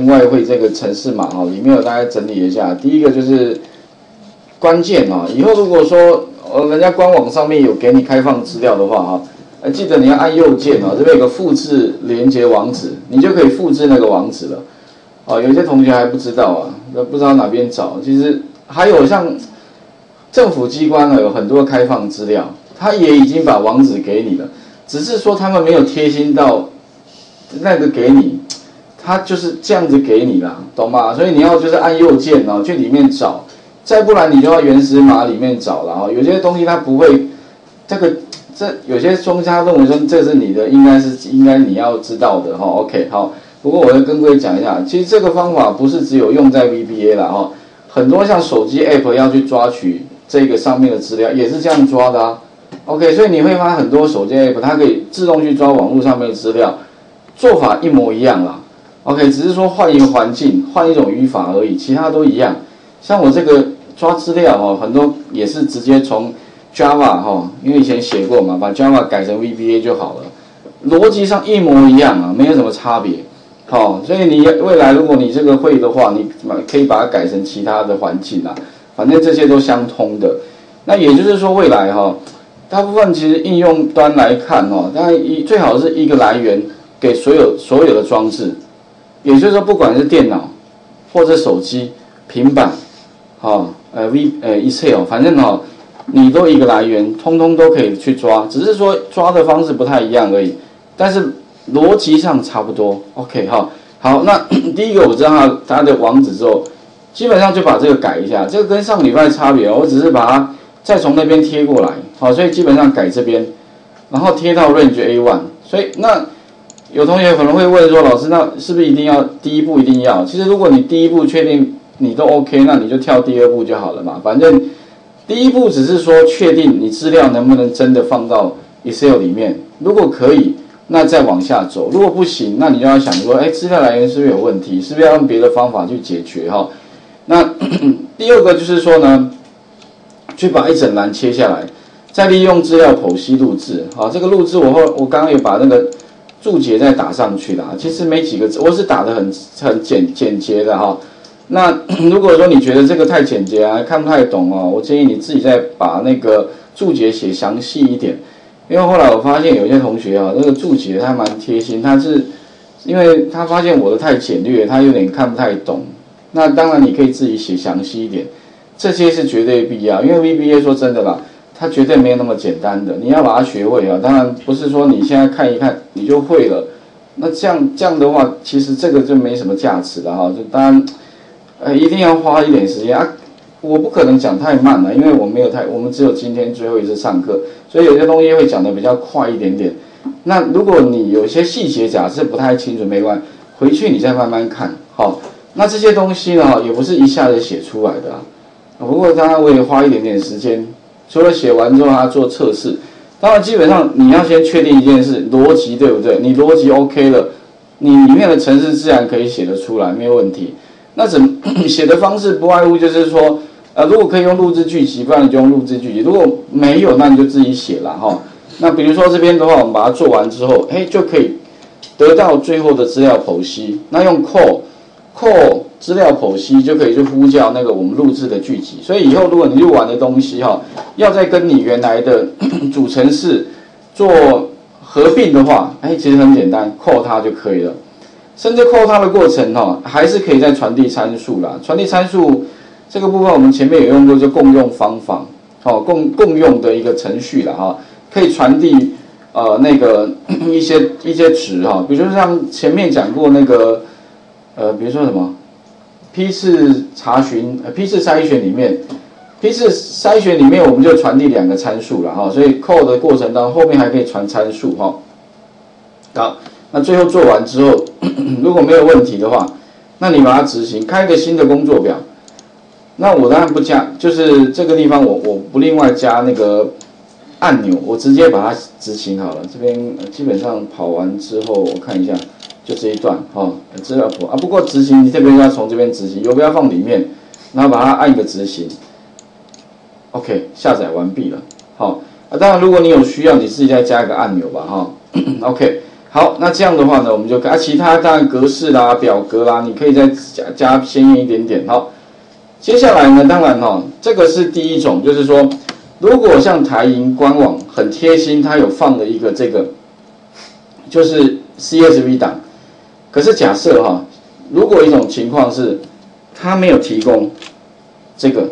外汇这个程式码哈，里面有大概整理一下。第一个就是关键啊，以后如果说人家官网上面有给你开放资料的话哈，记得你要按右键啊，这边有个复制连接网址，你就可以复制那个网址了。哦，有些同学还不知道啊，不知道哪边找。其实还有像政府机关呢，有很多开放资料，他也已经把网址给你了，只是说他们没有贴心到那个给你。它就是这样子给你啦，懂吗？所以你要就是按右键哦，去里面找，再不然你就要原始码里面找了哈。有些东西它不会，这有些专家认为说这是你的，应该你要知道的哈。OK 好，不过我要跟各位讲一下，其实这个方法不是只有用在 VBA 啦哈，很多像手机 App 要去抓取这个上面的资料也是这样抓的啊。OK， 所以你会发现很多手机 App 它可以自动去抓网络上面的资料，做法一模一样啦。OK， 只是说换一个环境，换一种语法而已，其他都一样。像我这个抓资料哈，很多也是直接从 Java 哈，因为以前写过嘛，把 Java 改成 VBA 就好了，逻辑上一模一样啊，没有什么差别。好，所以你未来如果你这个会的话，你可以把它改成其他的环境啊，反正这些都相通的。那也就是说未来哈，大部分其实应用端来看哦，当然最好是一个来源给所有的装置。也就是说，不管是电脑或者手机、平板，Excel， 反正你都一个来源，通通都可以去抓，只是说抓的方式不太一样而已，但是逻辑上差不多。OK 好，那第一个我知道它的网址之后，基本上就把这个改一下，这个跟上礼拜差别，我只是把它再从那边贴过来，好，所以基本上改这边，然后贴到 Range A1， 所以那。有同学可能会问说，老师，那是不是一定要第一步一定要？其实如果你第一步确定你都 OK， 那你就跳第二步就好了嘛。反正第一步只是说确定你资料能不能真的放到 Excel 里面，如果可以，那再往下走；如果不行，那你就要想说，资料来源是不是有问题？是不是要用别的方法去解决哈？那第二个就是说呢，去把一整栏切下来，再利用资料剖析录制。好，这个录制我刚刚也把那个。注解再打上去啦，其实没几个字，我是打得很简洁的哈。那如果说你觉得这个太简洁啊，看不太懂哦，我建议你自己再把那个注解写详细一点。因为后来我发现有些同学啊，那个注解他蛮贴心，他是因为他发现我的太简略，他有点看不太懂。那当然你可以自己写详细一点，这些是绝对必要，因为 VBA 说真的啦。它绝对没有那么简单的，你要把它学会啊！当然不是说你现在看一看你就会了，那这样的话，其实这个就没什么价值了哈。就当然，一定要花一点时间啊！我不可能讲太慢了，因为我们只有今天最后一次上课，所以有些东西会讲得比较快一点点。那如果你有些细节假设不太清楚，没关系，回去你再慢慢看。好，那这些东西呢，也不是一下子写出来的啊。不过当然我也花一点点时间。除了写完之后，他做测试。当然，基本上你要先确定一件事，逻辑对不对？你逻辑 OK 了，你里面的程式自然可以写得出来，没有问题。那写的方式不外乎就是说，如果可以用录制句集，不然你就用录制句集；如果没有，那你就自己写了哈。那比如说这边的话，我们把它做完之后，就可以得到最后的资料剖析。那用 call 资料剖析就可以去呼叫那个我们录制的句集，所以以后如果你录完的东西要再跟你原来的主程式做合并的话，其实很简单 ，call 它就可以了。甚至 call 它的过程还是可以再传递参数啦。传递参数这个部分我们前面有用过，就共用方法，共用的一个程序啦可以传递那个一些值比如说像前面讲过那个比如说什么。批次筛选里面，我们就传递2个参数了所以 call 的过程当中后面还可以传参数好，那最后做完之后，如果没有问题的话，那你把它执行，开一个新的工作表。那我当然不加，就是这个地方我不另外加那个按钮，我直接把它执行好了。这边基本上跑完之后，我看一下。就这一段资料图不过执行你这边要从这边执行，游标放里面，然后把它按一个执行 ，OK， 下载完毕了。当然如果你有需要，你自己再加一个按钮吧OK， 好，那这样的话呢，我们就其他当然格式啦、表格啦，你可以再加鲜艳一点点。好，接下来呢，当然这个是第一种，就是说，如果像台银官网很贴心，它有放了一个这个，就是 CSV 档。可是假设如果一种情况是，它没有提供这个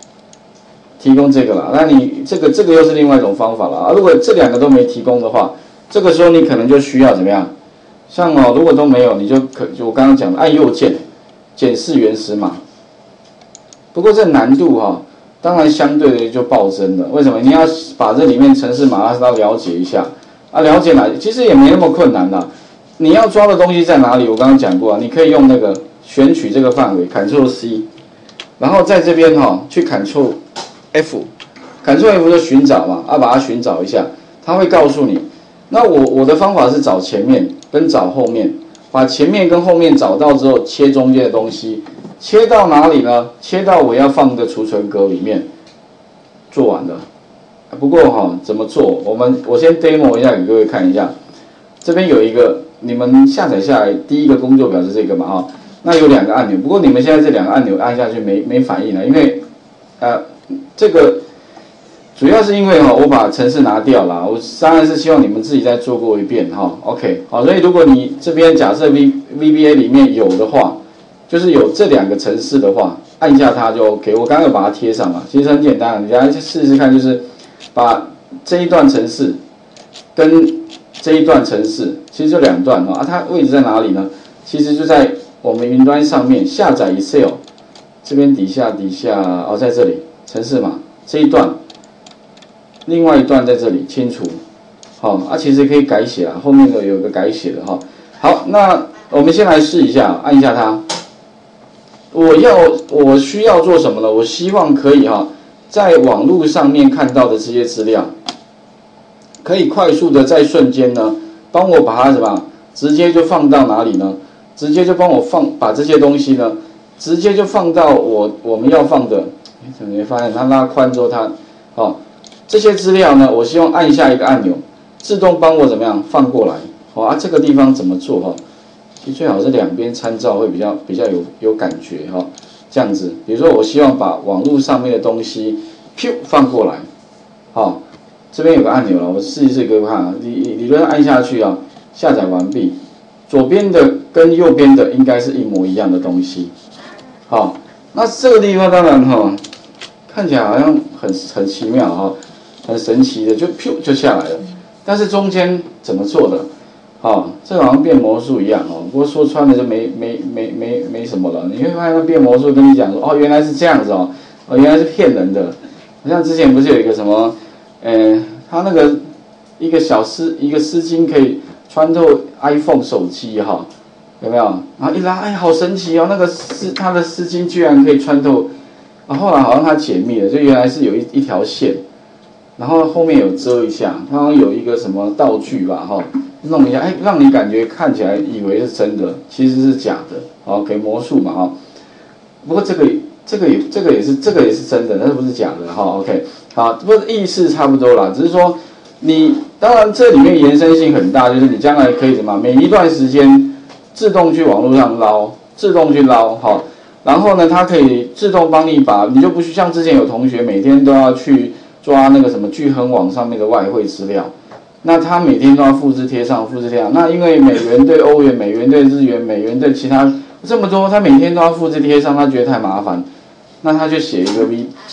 啦，那你这个又是另外一种方法了啊。如果这两个都没提供的话，这个时候你可能就需要怎么样？像如果都没有，你就我刚刚讲的按右键检视原始码。不过这难度当然相对的就暴增了。为什么？你要把这里面程式码要了解一下啊，了解其实也没那么困难啦。你要抓的东西在哪里？我刚刚讲过你可以用那个选取这个范围 ，Ctrl C， 然后在这边去 Ctrl F，Ctrl F 就寻找嘛，把它寻找一下，它会告诉你。那我的方法是找前面跟找后面，把前面跟后面找到之后，切中间的东西，切到哪里呢？切到我要放的储存格里面，做完了。不过怎么做？我先 demo 一下给各位看一下。这边有一个，你们下载下来第一个工作表是这个嘛那有两个按钮，不过你们现在这两个按钮按下去没反应了，因为这个主要是因为我把程式拿掉了，我当然是希望你们自己再做过一遍OK 好，所以如果你这边假设 VBA 里面有的话，就是有这两个程式的话，按一下它就 OK。我刚刚有把它贴上了，其实很简单，你大家去试试看，就是把这一段程式跟这一段程式，其实就两段它位置在哪里呢？其实就在我们云端上面下载 Excel 这边底下在这里程式码这一段，另外一段在这里清除，其实可以改写后面的有个改写的好，那我们先来试一下，按一下它。我需要做什么呢？我希望可以在网络上面看到的这些资料，可以快速的在瞬间呢，帮我把它直接就放到哪里呢？直接就帮我把这些东西呢，直接就放到我们要放的。怎么没发现它拉宽之后这些资料呢，我希望按下一个按钮，自动帮我怎么样放过来。这个地方怎么做其实最好是两边参照会比较有感觉这样子，比如说我希望把网络上面的东西放过来，这边有个按钮了，我试一试给各位看理论按下去下载完毕，左边的跟右边的应该是一模一样的东西，那这个地方当然看起来好像很奇妙很神奇的就下来了，但是中间怎么做的？这个好像变魔术一样不过说穿了就没什么了。你会发现变魔术跟你讲说原来是这样子原来是骗人的。好像之前不是有一个什么，他那个一个丝巾可以穿透 iPhone 手机有没有？然后一拉好神奇那个他的丝巾居然可以穿透。后来好像他解密了，就原来是有一条线，然后后面有遮一下，它好像有一个什么道具吧弄一下，让你感觉看起来以为是真的，其实是假的，给魔术嘛不过这个也是真的，但是不是假的OK 好，不过意思差不多啦，只是说当然这里面延伸性很大，就是你将来可以每一段时间自动去网络上捞，然后呢，它可以自动帮你你就不需像之前有同学每天都要去抓那个什么钜亨网上面的外汇资料。那他每天都要复制贴上。那因为美元对欧元、美元对日元、美元对其他这么多，他每天都要复制贴上，他觉得太麻烦，那他就写一个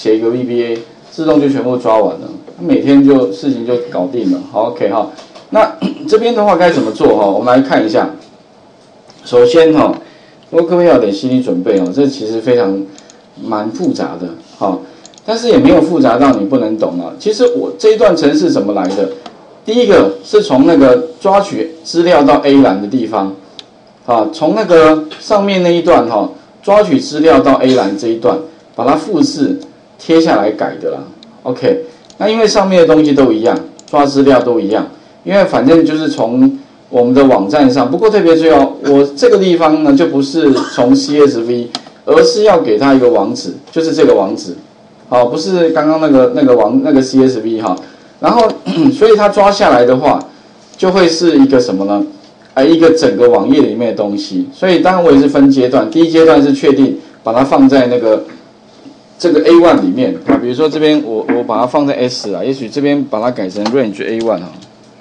VBA， 自动就全部抓完了，他每天事情就搞定了。好 ，OK 那这边的话该怎么做我们来看一下。首先不过各位要有点心理准备这其实蛮复杂的但是也没有复杂到你不能懂其实我这一段程式怎么来的？第一个是从那个抓取资料到 A 栏的地方，从那个上面那一段抓取资料到 A 栏这一段，把它复制贴下来改的啦。OK， 那因为上面的东西都一样，抓资料都一样，因为反正就是从我们的网站上。不过特别注意我这个地方呢就不是从 CSV， 而是要给它一个网址，就是这个网址，不是刚刚那个 CSV 然后，所以它抓下来的话，就会是一个什么呢？ 一个整个网页里面的东西。所以当然我也是分阶段，第一阶段是确定把它放在那个这个 A1 里面啊，比如说这边我把它放在 S 啊，也许这边把它改成 Range A1 哈。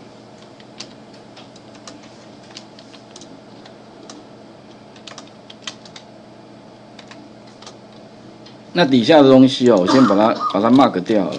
那底下的东西哦，我先把它 mark 掉了。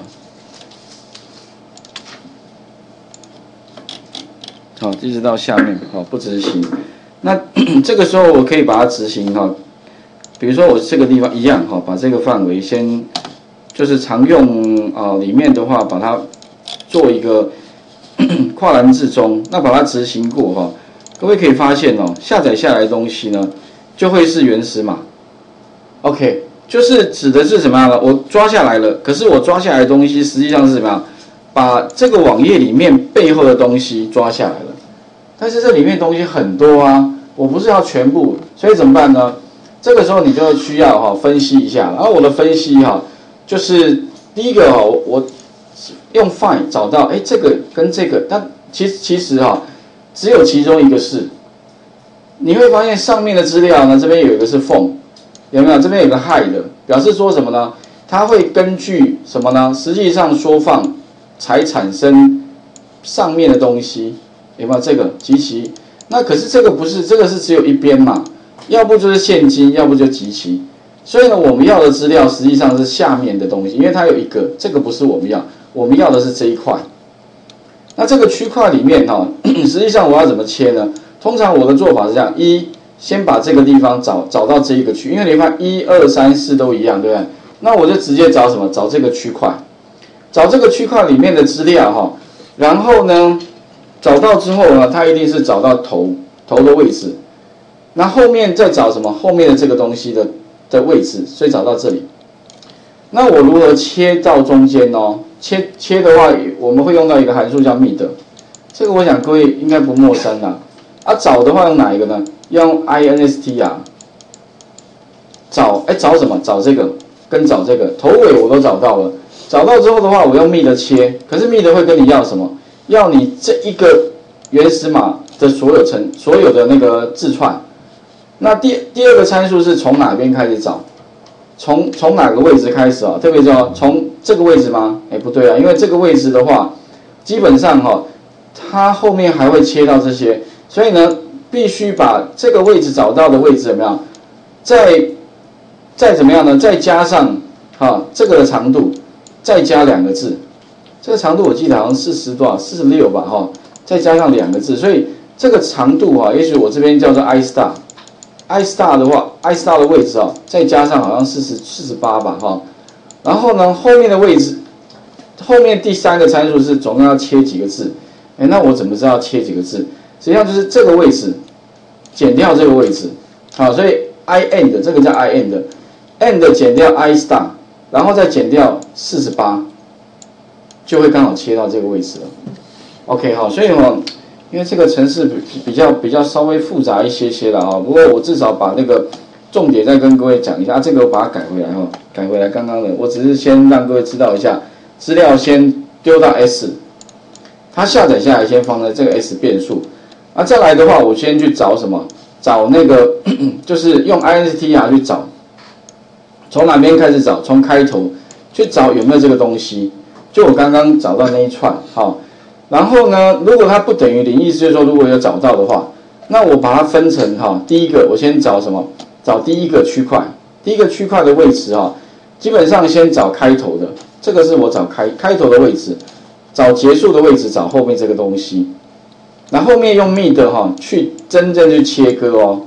好，一直到下面，好，不执行。那这个时候我可以把它执行哈，比如说我这个地方一样哈，把这个范围先就是常用里面的话，把它做一个跨栏置中，那把它执行过哈，各位可以发现哦，下载下来的东西呢，就会是原始码。OK。就是指的是什么样的？我抓下来了，可是我抓下来的东西实际上是什么样？把这个网页里面背后的东西抓下来了，但是这里面东西很多啊，我不是要全部，所以怎么办呢？这个时候你就需要分析一下，然后我的分析就是第一个我用 find 找到这个跟这个，但其实只有其中一个是，你会发现上面的资料呢，这边有一个是 from。有没有？这边有个 hide 表示说什么呢？它会根据什么呢？实际上缩放才产生上面的东西，有没有？这个集齐。那可是这个不是，这个是只有一边嘛，要不就是现金，要不就集齐。所以呢，我们要的资料实际上是下面的东西，因为它有一个，这个不是我们要，我们要的是这一块。那这个区块里面实际上我要怎么切呢？通常我的做法是这样：先把这个地方找到这一个区，因为你看1、2、3、4都一样，对不对？那我就直接找什么？找这个区块，找这个区块里面的资料然后呢，找到之后呢，它一定是找到头的位置，那后面再找什么？后面的这个东西的位置，所以找到这里。那我如何切到中间呢？切的话，我们会用到一个函数叫 mid， 这个我想各位应该不陌生啦。找的话用哪一个呢？用 inst 找什么？找这个跟找这个头尾我都找到了。找到之后的话，我用 mid 切，可是 mid 会跟你要什么？要你这一个原始码的所有的那个字串。那第二个参数是从哪边开始找？从哪个位置开始特别说从这个位置吗？不对啊，因为这个位置的话，基本上它后面还会切到这些，所以呢，必须把这个位置找到的位置怎么样？再怎么样呢？再加上这个的长度，再加2个字。这个长度我记得好像40多少，46吧再加上2个字，所以这个长度也许我这边叫做 i star。i star 的话 ，i star 的位置再加上好像48吧然后呢，后面的位置，后面第3个参数是总共要切几个字？那我怎么知道切几个字？实际上就是这个位置减掉这个位置，所以 i end 这个叫 i end 减掉 i star， 然后再减掉48，就会刚好切到这个位置了。OK 所以因为这个程式比较稍微复杂一些了不过我至少把那个重点再跟各位讲一下这个我把它改回来改回来刚刚的，我只是先让各位知道一下，资料先丢到 S， 它下载下来先放在这个 S 变数，再来的话我先去找什么？找那个就是用 inst 去找，从哪边开始找？从开头去找有没有这个东西，就我刚刚找到那一串然后呢，如果它不等于0，意思就是说如果有找到的话，那我把它分成第一个我先找什么？找第一个区块，第一个区块的位置基本上先找开头的，这个是我找开头的位置，找结束的位置，找后面这个东西，那后面用 mid 去真正去切割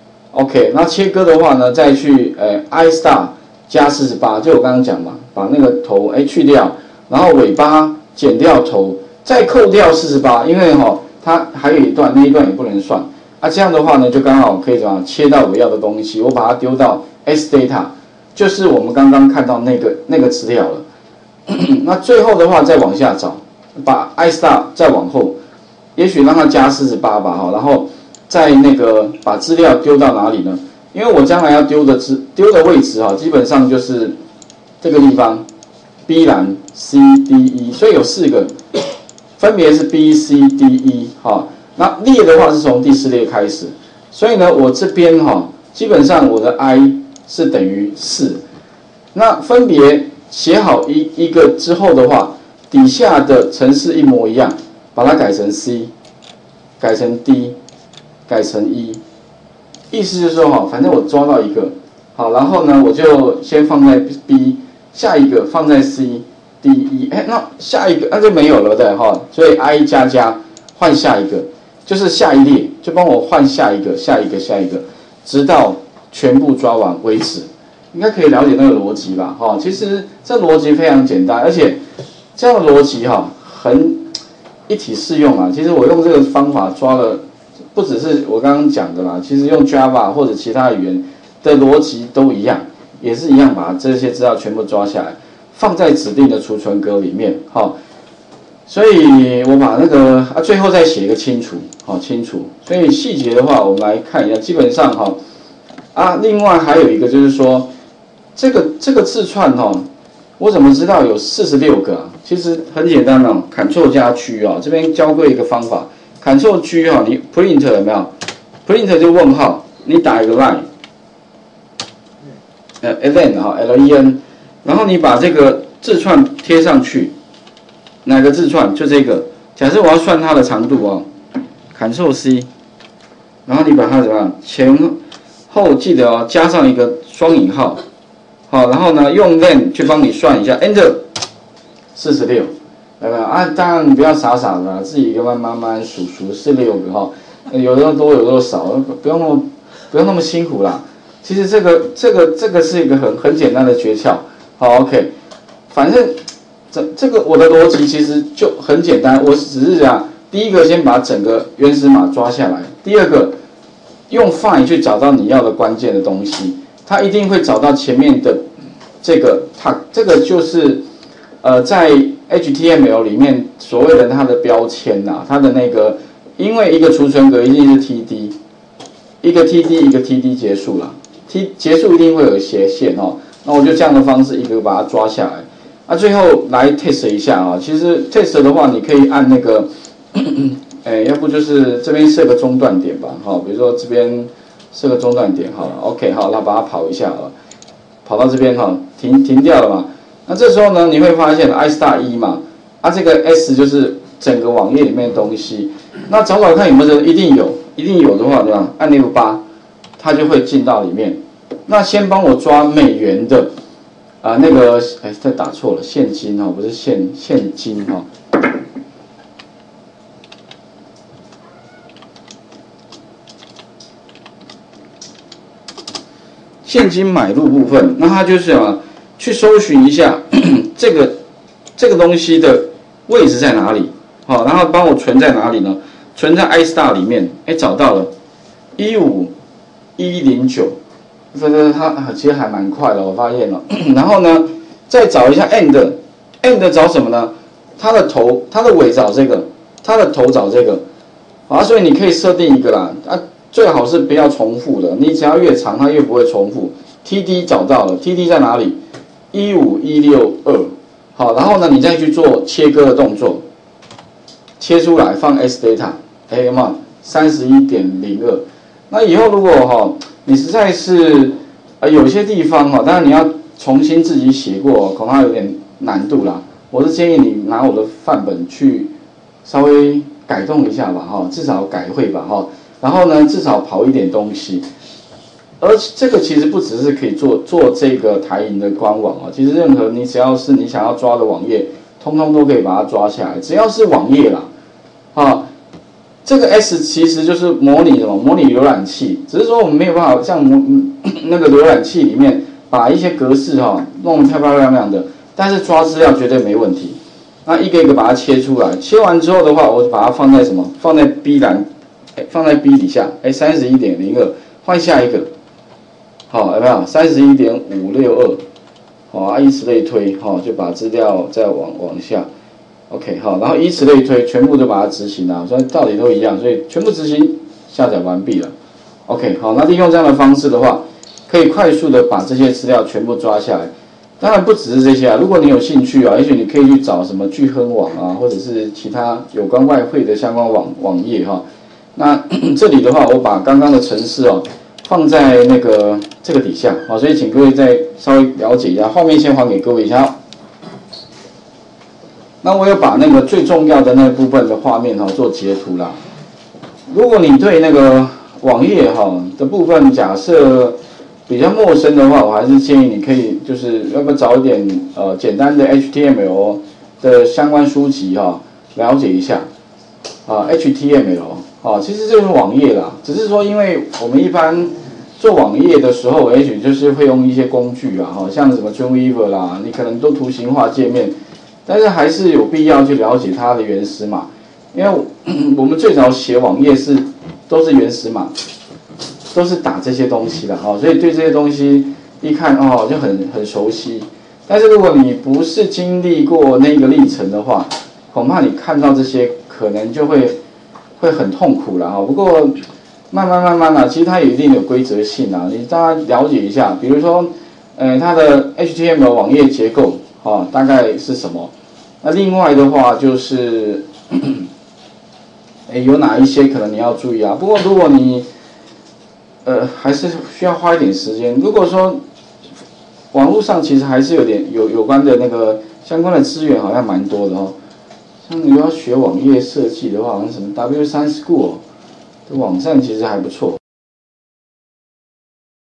OK， 那切割的话呢，再去i star 加48，就我刚刚讲嘛，把那个头去掉，然后尾巴减掉头。再扣掉48，因为它还有一段，那一段也不能算这样的话呢，就刚好可以怎么样切到我要的东西，我把它丢到 S data， 就是我们刚刚看到那个资料了。那最后的话再往下找，把 i star 再往后，也许让它加48吧然后再那个把资料丢到哪里呢？因为我将来要丢的位置基本上就是这个地方 B 栏 C D E， 所以有4个。分别是 B、C、D、E 那列的话是从第4列开始，所以呢，我这边基本上我的 i 是等于4，那分别写好一个之后的话，底下的程式一模一样，把它改成 C， 改成 D， 改成 E， 意思就是说反正我抓到一个，好，然后呢我就先放在 B， 下一个放在 C。D E， 那下一个那就没有了的所以 I 加加换下一个，就是下一列就帮我换下一个，下一个，直到全部抓完为止，应该可以了解那个逻辑吧？其实这逻辑非常简单，而且这样的逻辑很一体适用啊。其实我用这个方法抓了，不只是我刚刚讲的啦，其实用 Java 或者其他语言的逻辑都一样，也是一样把这些资料全部抓下来。放在指定的储存格里面，所以我把那个最后再写一个清除，清除。所以细节的话，我们来看一下，基本上另外还有一个就是说，这个字串我怎么知道有46个啊？其实很简单，Ctrl 加 G 这边教过一个方法 ，Ctrl G 你 print 有没有 ？print 就问号，你打一个 line，len len。然后你把这个字串贴上去，哪个字串？就这个。假设我要算它的长度Ctrl C， 然后你把它怎么样？前后记得加上一个双引号，好，然后呢用 len 去帮你算一下 ，Enter 46，有没有啊？当然你不要傻傻的自己慢慢数46个有的多有的少，不用那么辛苦啦。其实这个是一个很简单的诀窍。好 ，OK， 反正这个我的逻辑其实就很简单，我只是讲第一个先把整个原始码抓下来，第二个用 find 去找到你要的关键的东西，它一定会找到前面的这个 tag， 这个就是在 HTML 里面所谓的它的标签它的那个，因为一个储存格一定是 TD， 一个 TD 结束了结束一定会有斜线那我就这样的方式一个把它抓下来，最后来 test 一下其实 test 的话，你可以按那个，要不就是这边设个中断点吧，比如说这边设个中断点好了 ，OK 好，那把它跑一下跑到这边停掉了嘛。那这时候呢，你会发现 i star 1嘛，这个 s 就是整个网页里面的东西。那找看有没有，一定有的话，对吧？按F8，它就会进到里面。那先帮我抓美元的那个这打错了，现金不是现金现金买入部分，那它就是去搜寻一下这个东西的位置在哪里，然后帮我存在哪里呢？存在 iStar 里面，找到了15109。它其实还蛮快的，我发现了。然后呢，再找一下 end 找什么呢？它的头、它的尾找这个，它的头找这个。所以你可以设定一个啦，最好是不要重复的，你只要越长，它越不会重复。TD 找到了 ，TD 在哪里？15162。好，然后呢，你再去做切割的动作，切出来放 SData， 有没有？31.02。那以后如果你实在是有些地方当然你要重新自己写过，恐怕有点难度啦。我是建议你拿我的范本去稍微改动一下吧，至少改会吧，然后呢，至少跑一点东西。而这个其实不只是可以做这个台银的官网其实任何你只要是你想要抓的网页，通通都可以把它抓下来，只要是网页啦，这个 S 其实就是模拟什么？模拟浏览器，只是说我们没有办法像那个浏览器里面把一些格式弄得漂漂亮亮的，但是抓资料绝对没问题。那一个一个把它切出来，切完之后的话，我就把它放在什么？放在 B 栏，放在 B 底下，31.02，换下一个，有没有？31.562，以此类推，就把资料再往下。OK 好，然后以此类推，全部都把它执行了，所以道理都一样，所以全部执行下载完毕了。OK 好，那利用这样的方式的话，可以快速的把这些资料全部抓下来。当然不只是这些如果你有兴趣也许你可以去找什么聚亨网或者是其他有关外汇的相关网页那这里的话，我把刚刚的程式哦放在那个这个底下，好，所以请各位再稍微了解一下，画面先还给各位一下。那我有把那个最重要的那部分的画面做截图啦。如果你对那个网页的部分假设比较陌生的话，我还是建议你可以就是要不要找一点简单的 HTML 的相关书籍了解一下HTML 其实就是网页啦，只是说因为我们一般做网页的时候，也许就是会用一些工具像什么 Dreamweaver 啦，你可能都图形化界面。但是还是有必要去了解它的原始码，因为我们最早写网页都是原始码，都是打这些东西的所以对这些东西一看就很熟悉。但是如果你不是经历过那个历程的话，恐怕你看到这些可能就会很痛苦了不过慢慢啦，其实它有一定的规则性你大家了解一下，比如说它的 HTML 网页结构大概是什么？那另外的话就是有哪一些可能你要注意不过如果你还是需要花一点时间。如果说网络上其实还是有关的那个相关的资源好像蛮多的像你要学网页设计的话，好像什么 W3School 的网站其实还不错